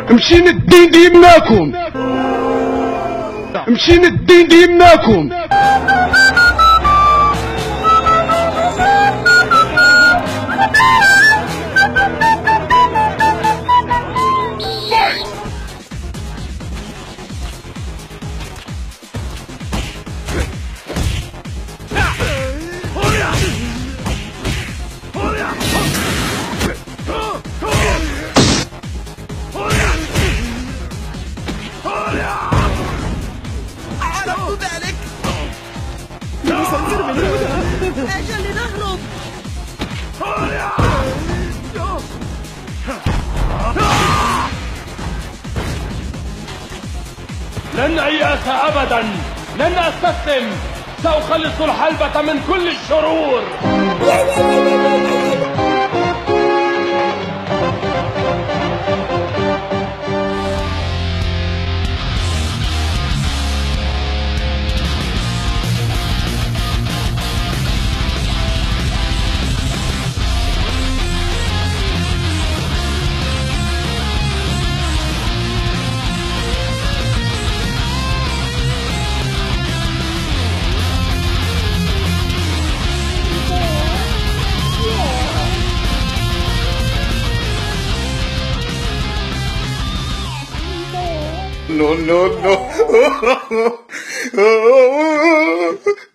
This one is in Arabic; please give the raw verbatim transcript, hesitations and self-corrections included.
مشينا الدين ديماكم، مشينا الدين ديماكم. عرفت ذلك. سنسر من هنا. أجل لنهرب. لن أيأس أبدا، لن أستسلم، سأخلص الحلبة من كل الشرور. No, no, no.